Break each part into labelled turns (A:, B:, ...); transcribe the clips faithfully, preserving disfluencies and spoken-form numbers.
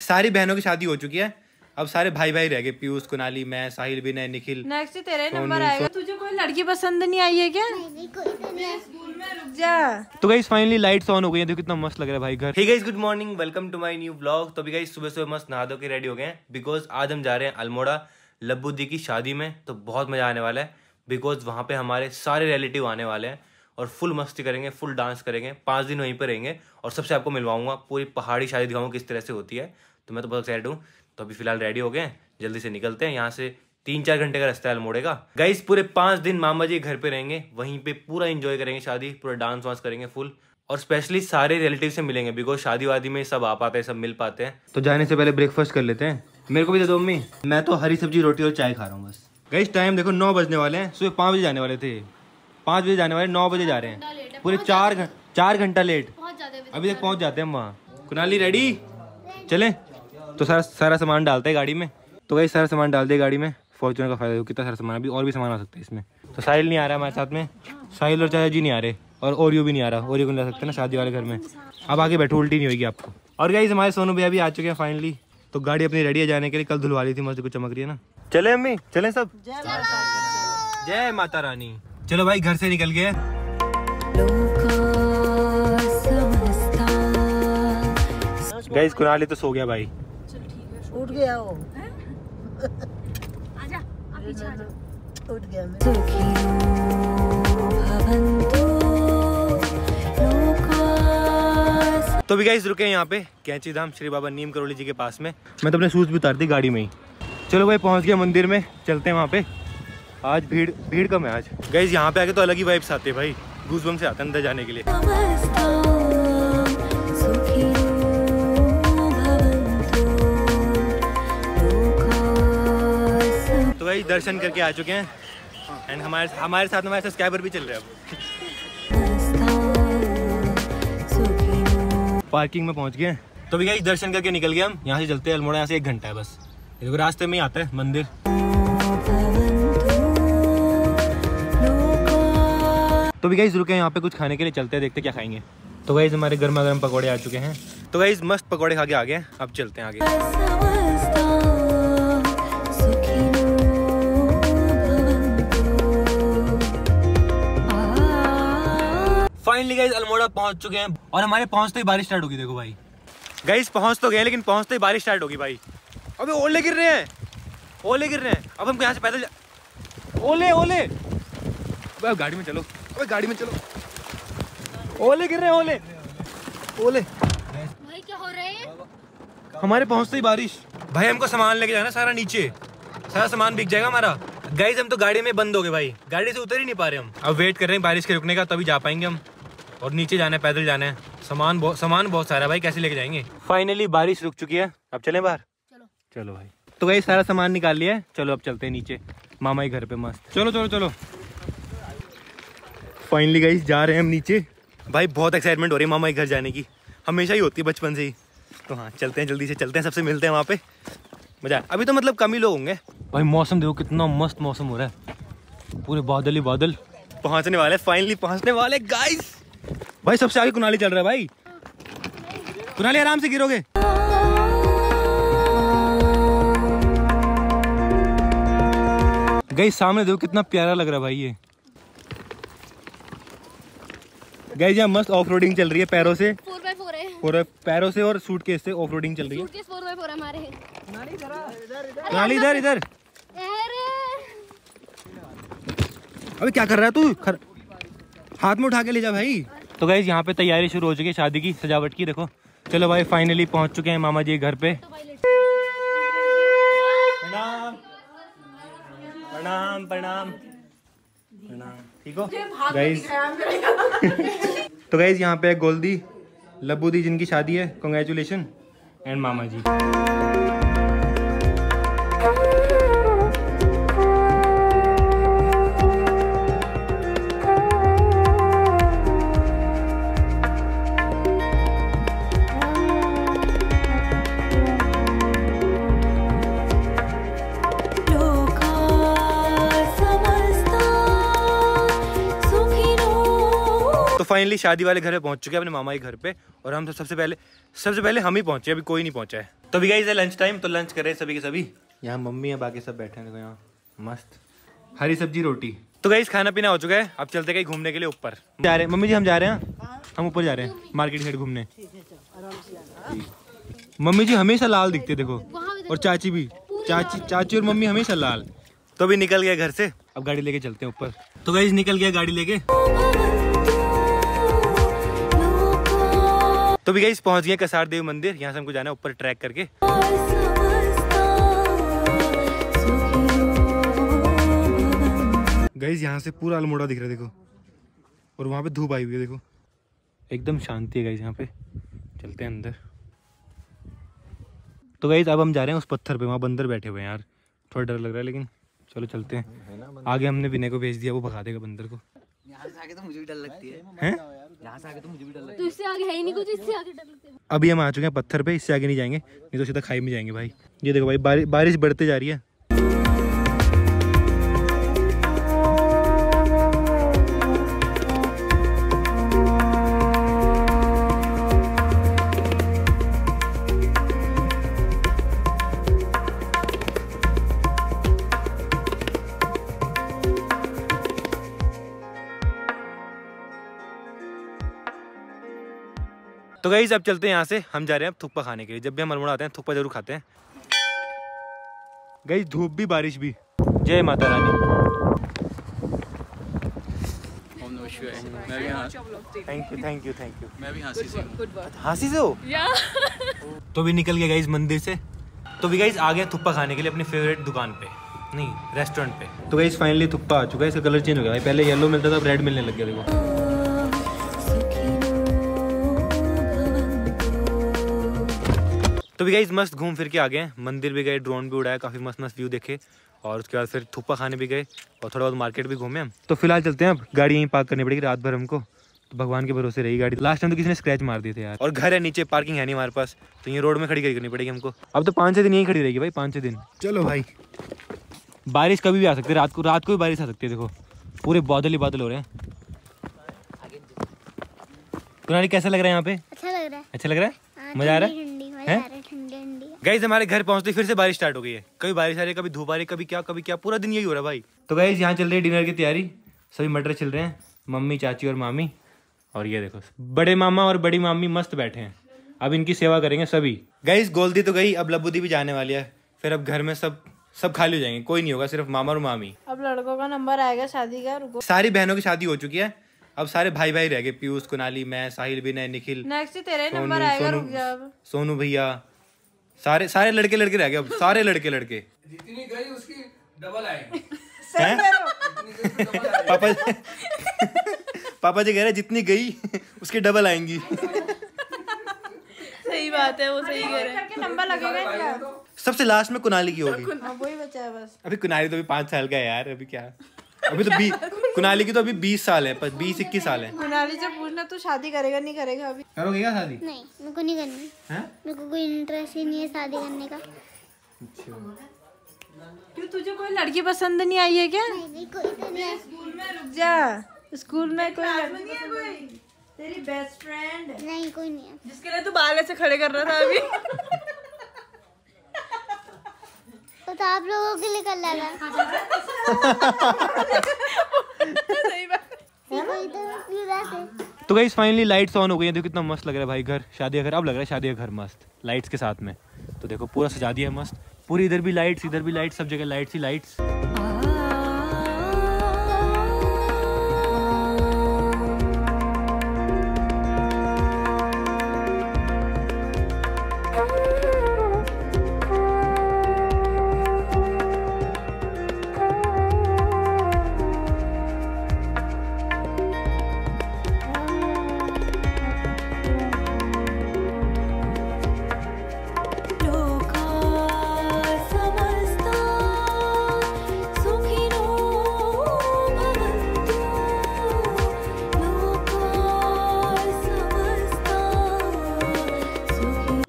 A: सारी बहनों की शादी हो चुकी है, अब सारे भाई भाई रह गए, पीयूष, कुनाली, मैं, साहिल, विनय, निखिल।
B: नेक्स्ट तेरा नंबर आएगा। तुझे कोई लड़की पसंद नहीं आई है क्या? नहीं, कोई तो नहीं। स्कूल में रुक जा।
A: तो गाइस फाइनली लाइट्स ऑन हो गई है, देखो कितना मस्त लग रहा है भाई घर। Hey guys good morning, welcome to my new vlog. तो भी गाइस सुबह सुबह मस्त नहा धो के रेडी हो गए हैं, बिकॉज आज हम जा रहे हैं अल्मोड़ा लब्बू दी की शादी में। तो बहुत मजा आने वाला है, बिकॉज वहाँ पे हमारे सारे रिलेटिव आने वाले हैं और फुल मस्ती करेंगे, फुल डांस करेंगे, पाँच दिन वहीं पर रहेंगे और सबसे आपको मिलवाऊंगा, पूरी पहाड़ी शादी दिखाऊंगा किस तरह से होती है। तो मैं तो बहुत एक्साइटेड हूँ। तो अभी फिलहाल रेडी हो गए, जल्दी से निकलते हैं यहाँ से। तीन चार घंटे का रास्ता है अल्मोड़े का। गाइस पूरे पाँच दिन मामा जी घर पे रहेंगे, वहीं पे पूरा एंजॉय करेंगे शादी, पूरा डांस वांस करेंगे फुल, और स्पेशली सारे रिलेटिव से मिलेंगे, बिकॉज शादी वादी में सब आ पाते हैं, सब मिल पाते हैं। तो जाने से पहले ब्रेकफास्ट कर लेते हैं। मेरे को भी दे दो मम्मी, मैं तो हरी सब्जी रोटी और चाय खा रहा हूँ बस। गाइस टाइम देखो नौ बजने वाले हैं, सुबह पाँच बजे जाने वाले थे, पाँच बजे जाने वाले, नौ बजे जा रहे हैं, पूरे चार घंटे चार घंटा लेट। अभी तक पहुँच जाते हैं हम वहाँ। कुनाली रेडी, चले? तो सारा सारा सामान डालते हैं गाड़ी में। तो गाइस सारा सामान डाल दिया गाड़ी में, फॉर्च्यूनर का फायदा, कितना सारा सामान, अभी और भी सामान आ सकता है इसमें। तो साहिल नहीं आ रहा हमारे साथ में, साहिल और चाचा जी नहीं आ रहे, और ओरियो भी नहीं आ रहा, ओरियो को नहीं ला सकते ना शादी वाले घर में। अब आगे बैठो, उल्टी नहीं होगी आपको। और गाइस हमारे सोनू भैया भी आ चुके हैं फाइनली। तो गाड़ी अपनी रेडी है जाने के लिए, कल धुलवा ली थी, मस्त कुछ चमक रही है ना। चले अम्मी, चले सब? जय माता रानी। चलो भाई घर से निकल गए। गाइस कुनाली तो सो गया भाई,
C: उठ गया वो। आजा, आप पीछे आजा। उठ गया मैं।
A: तो भी गाइस रुके यहाँ पे कैंची धाम श्री बाबा नीम करोली जी के पास में। मैं तो अपने शूज भी उतार दी गाड़ी में ही। चलो भाई पहुँच गया मंदिर में, चलते हैं वहाँ पे। आज भीड़ भीड़ कम है आज। गाइस यहाँ पे आके तो अलग ही वाइब्स आते हैं भाई, गूज़बम्स से आते हैं अंदर जाने के लिए। तो भाई दर्शन करके आ चुके हैं, एंड हमारे हमारे साथ हमारे सब्सक्राइबर भी चल रहे हैं अब। पार्किंग में पहुंच गए। तो भी गाइस दर्शन करके निकल गए हम, यहाँ से चलते हैं अल्मोड़ा, यहाँ से एक घंटा है बस, देखो रास्ते में ही आता है मंदिर। तो भी गाइस रुके यहाँ पे कुछ खाने के लिए, चलते हैं देखते क्या खाएंगे। तो गाइस हमारे गर्मा गर्म पकौड़े आ चुके हैं। तो गाइस मस्त पकौड़े खा के आ गए, अब चलते हैं आगे। फाइनली गाइस अल्मोड़ा पहुंच चुके हैं, और हमारे पहुंचते ही बारिश स्टार्ट होगी। देखो भाई गाइस पहुंच तो गए, लेकिन पहुंचते ही बारिश स्टार्ट होगी भाई। अबे ओले गिर रहे हैं, ओले गिर रहे हैं। अब हम यहाँ से पैदल जा... ओले ओले अब गाड़ी में चलो, अबे गाड़ी में चलो। ओले गिर रहे हैं, ओले ओले
D: भाई क्या हो रहा है?
A: हमारे पहुंचते ही बारिश। भाई हमको सामान लेके जाना सारा, नीचे सारा सामान बिक जाएगा हमारा। गाइस हम तो गाड़ी में बंद हो गए भाई, गाड़ी से उतर ही नहीं पा रहे हम। अब वेट कर रहे हैं बारिश के रुकने का, तभी जा पाएंगे हम। और नीचे जाना है, पैदल जाना है, सामान बहुत सामान बहुत सारा भाई, कैसे लेके जाएंगे। फाइनली बारिश रुक चुकी है, अब चलें बाहर। चलो चलो भाई। तो गाइस सारा सामान निकाल लिया है, चलो अब चलते हैं नीचे मामा के घर पे मस्त। चलो चलो चलो। फाइनली गाइस जा रहे हैं हम नीचे। भाई बहुत एक्साइटमेंट हो रही है मामा के घर जाने की, हमेशा ही होती है बचपन से ही। तो हाँ चलते हैं, जल्दी से चलते हैं, सबसे मिलते हैं वहाँ पे, मजा। अभी तो मतलब कम ही लोग होंगे भाई। मौसम देखो कितना मस्त मौसम हो रहा है, पूरे बादल ही बादल। पहुंचने वाले, फाइनली पहुंचने वाले गाइस। भाई सबसे आगे कुनाली चल रहा है भाई, कुनाली आराम से गिरोगे। गाइस सामने देखो कितना प्यारा लग रहा है भाई ये। गाइस यहाँ मस्त ऑफ रोडिंग चल रही है, पैरों से
D: फोर बाय फोर है,
A: और पैरों से और सूटकेस से ऑफ रोडिंग चल रही है।
D: सूटकेस फोर बाय फोर हमारे हैं।
A: कुनाली इधर इधर। अबे क्या कर रहा है तू, खर... हाथ में उठा के ले जा भाई। तो गाइस यहाँ पे तैयारी शुरू हो चुकी है शादी की, सजावट की देखो। चलो भाई फाइनली पहुंच चुके हैं मामा जी के घर पे। प्रणाम प्रणाम प्रणाम प्रणाम, ठीक हो गाइस? तो गाइस यहाँ पे गोल्दी लब्बू दी जिनकी शादी है, कॉन्ग्रेचुलेशन, एंड मामा जी। फाइनली शादी वाले घर पे पहुंच चुके हैं, अपने मामा के घर पे। और हम तो सबसे पहले सबसे पहले हम ही पहुंचे, अभी कोई नहीं पहुंचा है। तो अभी गाइस है लंच टाइम, तो लंच कर रहे हैं सभी के सभी। यहाँ मम्मी है, बाकी सब बैठे हैं देखो यहाँ मस्त, हरी सब्जी रोटी। तो गाइस खाना पीना हो चुका है, अब चलते कहीं घूमने के लिए ऊपर जा रहे हैं। मम्मी जी हम जा रहे हैं, हम ऊपर जा रहे हैं मार्केट साइड घूमने। मम्मी जी हमेशा लाल दिखते देखो, और चाची भी, चाची चाची और मम्मी हमेशा लाल। तो अभी निकल गया घर से, अब गाड़ी लेके चलते हैं ऊपर। तो गाइस निकल गया गाड़ी लेके। तो भी गाइस पहुंच गए कसार देव मंदिर, यहाँ से हमको जाना है ऊपर ट्रैक करके। गाइस यहाँ से पूरा अल्मोड़ा दिख रहा है देखो, और वहाँ पे धूप आई हुई है देखो, एकदम शांति है गाइस यहाँ पे। चलते हैं अंदर। तो गाइस अब हम जा रहे हैं उस पत्थर पे, वहाँ बंदर बैठे हुए हैं यार, थोड़ा डर लग रहा है, लेकिन चलो चलते हैं। आगे हमने विनय को भेज दिया, वो भगा देगा बंदर को।
C: यहाँ से आगे तो मुझे भी डर लगती है।
A: हैं?
C: यहाँ से आगे तो मुझे भी डर लगती है।
D: तो इससे आगे है ही नहीं कुछ, इससे आगे डर लगता है।
A: अभी हम आ चुके हैं पत्थर पे, इससे आगे नहीं जाएंगे, नहीं तो सीधा खाई में जाएंगे भाई। ये देखो भाई बारि, बारिश बढ़ते जा रही है। तो गाइस अब चलते हैं यहाँ से, हम जा रहे हैं अब थुक्पा खाने के लिए। जब भी हम अल्मोड़ा आते हैं थुक्पा जरूर खाते हैं। गाइस धूप भी बारिश भी, जय माता रानी। Thank you thank you thank you.
E: मैं भी हांसी से हूँ।
A: हांसी से हो? तो भी निकल गया गाइस मंदिर से। तो भी गाइस आ गए थुक्पा खाने के लिए अपनी फेवरेट दुकान पे, नहीं रेस्टोरेंट पे। तो गाइस फाइनली थुक्पा आ चुका है, इसका कलर चेंज हो गया भाई, पहले येलो मिलता था अब रेड मिलने लग गया देखो। तो भी गाइस मस्त घूम फिर के आ गए हैं, मंदिर भी गए, ड्रोन भी उड़ाया, काफी मस्त मस्त व्यू देखे, और उसके बाद फिर थुप्पा खाने भी गए, और थोड़ा बहुत मार्केट भी घूमे हम। तो फिलहाल चलते हैं, अब गाड़ी यहीं पार्क करनी पड़ेगी रात भर हमको, तो भगवान के भरोसे रही गाड़ी। लास्ट टाइम तो किसी ने स्क्रैच मार दिए थे यार, और घर है नीचे, पार्किंग है नहीं हमारे पास, तो ये रोड में खड़ी करनी पड़ेगी हमको। अब तो पाँच छः दिन यहीं खड़ी रहेगी भाई, पाँच छः दिन। चलो भाई, बारिश कभी भी आ सकती है, रात को रात को भी बारिश आ सकती है देखो, पूरे बादल ही बादल हो रहे हैं। कुनाली कैसा लग रहा है यहाँ पे?
D: अच्छा लग रहा है।
A: अच्छा लग रहा है, मजा आ रहा है? गाइस हमारे घर पहुंचते फिर से बारिश स्टार्ट हो गई है, कभी बारिश आ रही है, कभी धूप आ रही है, कभी क्या कभी क्या, पूरा दिन यही हो रहा है भाई। तो गाइस यहाँ चल रही है डिनर की तैयारी, सभी मटर छिल रहे हैं, मम्मी चाची और मामी, और ये देखो बड़े मामा और बड़ी मामी मस्त बैठे हैं, अब इनकी सेवा करेंगे सभी। गाइस गोल्दी तो गई, अब लब्बू दी भी जाने वाली है, फिर अब घर में सब सब खाली हो जाएंगे, कोई नहीं होगा, सिर्फ मामा और मामी।
B: अब लड़कों का नंबर आएगा शादी का, रुको।
A: सारी बहनों की शादी हो चुकी है, अब सारे भाई भाई रह गए, पीयूष, कुनाली, मैं, साहिल, विनय, निखिल,
B: नेक्स्ट तेरा ही नंबर आएगा, रुक जा अब।
A: सोनू भैया, सारे सारे लड़के लड़के रह गए अब, सारे लड़के लड़के।
E: जितनी गई उसकी डबल आएगी।
A: पापा पापा जी कह रहे जितनी गई उसकी डबल आएंगी।
B: सही बात है, वो सही कह रहे हैं। नंबर लगेगा इनका।
A: सबसे लास्ट में कुनाली की होगी,
B: वही बचा है बस।
A: अभी कुनाली तो अभी पाँच साल का है यार, अभी क्या, अभी तो बी कुनाली की तो अभी बीस साल है, बीस इक्कीस साल है।
B: कुनाली से पूछना तू शादी करेगा नहीं करेगा अभी?
A: करोगे क्या शादी?
D: नहीं, मेरे को नहीं करनी है, मेरे को कोई इंटरेस्ट ही नहीं है शादी करने का।
B: क्यों, तुझे कोई लड़की पसंद नहीं आई है क्या?
D: नहीं, कोई तो नहीं है।
B: स्कूल में रुक जा, स्कूल में कोई लड़की नहीं है कोई? तेरी बेस्ट फ्रेंड?
D: नहीं, कोई नहीं है।
B: जिसके लिए तू बाल ऐसे खड़े कर रहा था अभी।
D: तो, तो आप लोगों के लिए कर लगा।
B: सही बात
D: कोई तो ये बात है।
A: तो गाइस फाइनली लाइट्स ऑन हो गई हैं, देखो कितना मस्त लग रहा है भाई घर, शादी का घर अब लग रहा है, शादी का घर मस्त लाइट्स के साथ में। तो देखो पूरा सजा दिया है मस्त, पूरी इधर भी लाइट्स, इधर भी लाइट्स, सब जगह लाइट्स ही लाइट्स।
F: समझता सो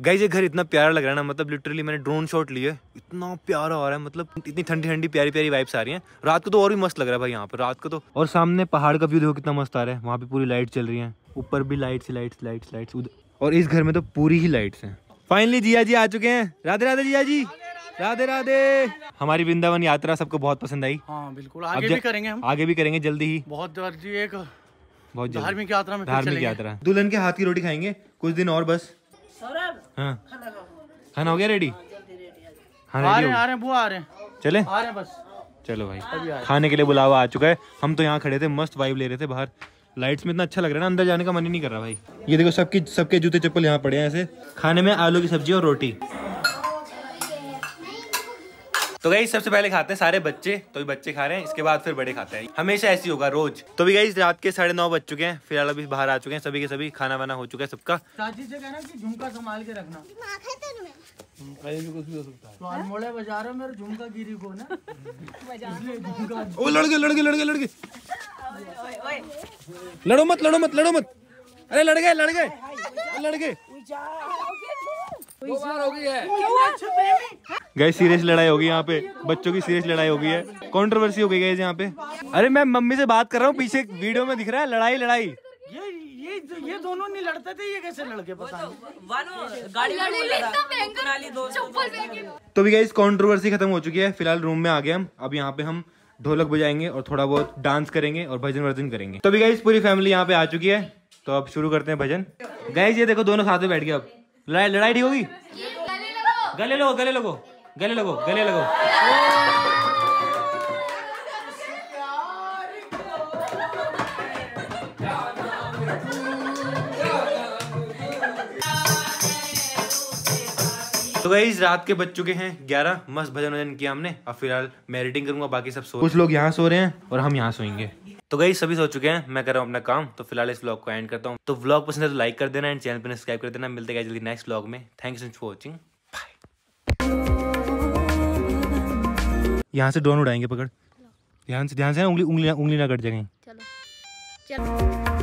A: गाइस ये घर इतना प्यारा लग रहा है ना, मतलब लिटरली मैंने ड्रोन शॉट लिए, इतना प्यारा आ रहा है, मतलब इतनी ठंडी ठंडी प्यारी प्यारी वाइब्स आ रही हैं। रात को तो और भी मस्त लग रहा है भाई यहाँ पे, रात को तो। और सामने पहाड़ का व्यू देखो कितना मस्त आ रहा है, वहाँ पे पूरी लाइट चल रही है, ऊपर भी लाइट्स लाइट्स लाइट्स लाइट्स, और इस घर में तो पूरी ही लाइट्स हैं। फाइनली जिया जी आ चुके हैं। राधे राधे जिया जी, राधे राधे। हमारी वृंदावन यात्रा सबको बहुत पसंद आई।
F: हाँ बिल्कुल, आगे भी करेंगे हम,
A: आगे भी करेंगे जल्दी ही,
F: बहुत जल्दी, एक
A: बहुत जल्दी
F: धार्मिक यात्रा में,
A: धार्मिक यात्रा। दुल्हन के हाथ की रोटी खाएंगे कुछ दिन और बस। हाँ खाना हो गया रेडी? हाँ
F: आ रहे हैं, आ रहे हैं बुआ, आ रहे हैं,
A: चले
F: आ रहे हैं बस।
A: चलो भाई, खाने के लिए बुलावा आ चुका है। हम तो यहाँ खड़े थे, मस्त वाइब ले रहे थे बाहर, लाइट्स में इतना अच्छा लग रहा है ना, अंदर जाने का मन ही नहीं कर रहा भाई। ये देखो सबकी सबके जूते चप्पल यहाँ पड़े हैं ऐसे। खाने में आलू की सब्जी और रोटी। तो गाइस सबसे पहले खाते हैं सारे बच्चे, तो भी बच्चे खा रहे हैं, इसके बाद फिर बड़े खाते हैं, हमेशा ऐसी होगा रोज। तो भी गाइस रात के साढ़े नौ बज चुके हैं, फिलहाल अभी बाहर आ चुके हैं सभी के सभी, खाना वाना हो चुका है सबका।
F: चाची से कहना कि झुमका संभाल के रखना, कहीं भी कुछ भी हो सकता है। तो अल्मोड़ा बाजार में मेरा झुमका गिरी को ना,
A: ओ लड़ गए लड़ गए लड़ गए लड़ गए, लड़ो मत लड़ो मत लड़ो मत, अरे लड़ गए लड़ गए लड़ गए। गाइस सीरियस लड़ाई होगी यहाँ पे, बच्चों की सीरियस लड़ाई हो गई है, कंट्रोवर्सी हो गई गाइस यहाँ पे। अरे मैं मम्मी से बात कर रहा हूँ, पीछे वीडियो में दिख रहा है लड़ाई लड़ाई।
F: ये ये ये दोनों नहीं लड़ते थे, ये कैसे लड़ गए पता नहीं।
A: तो भी गाइस कंट्रोवर्सी खत्म हो चुकी है, फिलहाल रूम में आ गए हम। अब यहाँ पे हम ढोलक बजाएंगे और थोड़ा बहुत डांस करेंगे और भजन वर्जन करेंगे। तो भी गाइस पूरी फैमिली यहाँ पे आ चुकी है, तो अब शुरू करते हैं भजन। गाइस ये देखो दोनों साथ में बैठ गए, अब लड़ाई लड़ाई ठीक होगी। गले लगो गले लगो गले लगो गले लगो। तो गाइस रात के बज चुके हैं ग्यारह, मस्त भजन वजन किया हमने। अब फिलहाल मैं एडिटिंग करूंगा, बाकी सब सो, कुछ लोग यहाँ सो रहे हैं और हम यहाँ सोएंगे। तो गाइस सभी सो चुके हैं, मैं कर रहा हूँ अपना काम। तो फिलहाल इस व्लॉग को एंड करता हूँ। तो व्लॉग पसंद है तो लाइक कर देना एंड चैनल पर सब्सक्राइब कर देना। मिलते हैं जल्दी नेक्स्ट व्लॉग में। Thank you so much for watching, bye. यहाँ से ड्रोन उड़ाएंगे, पकड़ ध्यान से ध्यान से, उंगली उंगली उंगली ना कट जाए।
D: चलो चलो।